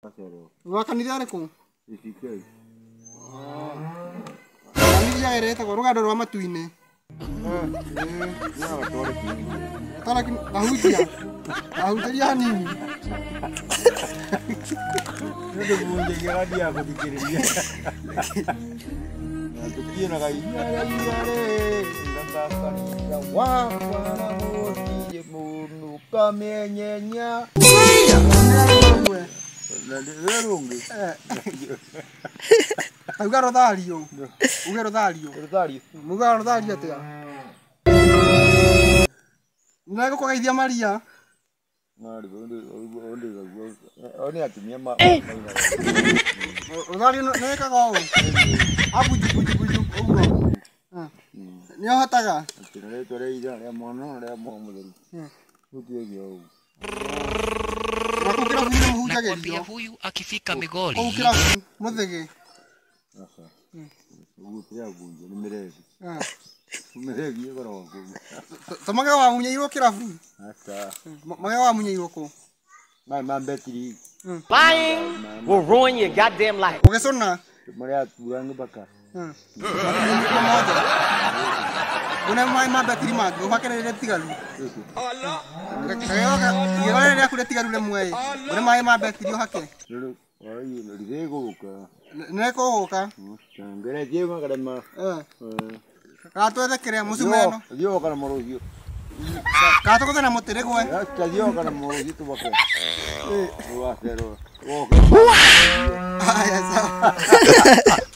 Wa kanitha arĩkũ? ECK. Kanitha erĩtagwo rũgando rwa matu-inĩ. Ahunjĩria hanini. Nĩ ndĩmũnjĩgĩra ndia gũthikĩrĩria. Tukiona inyarĩ ngathakanira wakwa na mũthie mũndũ kamenyenya. Rũngĩ. Auga rũthario. Uge rũthario. Rũthario. Muga rũthario atĩa? Nĩ gũkũgeithia Maria. Oni atumia ma. Rũthario nĩ wĩkaga ũũ. Abunju ũguo. Nĩ ũhotaga? Rĩtwa rĩa ithe rĩa mwana rĩa Muoyo Mũtheru. Gũtiĩgio ũguo. Nakwambia huyu akifika Migori. Ukirabu muthege. Sasa. Ugutia bunje ni miregi. Miregi yegoro ku. Tomaga wa munyeirwo kirabu. Sasa. Maga wa munyeirwo ku. My betri. Lying will ruin your goddamn life. Ugesona. Maria turangi baka. Una my betri mag. Ubakerere tigalu. Allah. Ngega rĩa kũrĩa tigaru lemwe. Una my betri uhake. Ai ndirĩgũka. Nĩkũgũka. Ngere jema karema. Gatwethe musumeno. Dio kana morogio. Gatũgũthe na mũtĩrĩ gwe. Dio kana morogio tubaka. Wa cero. Aya sawa.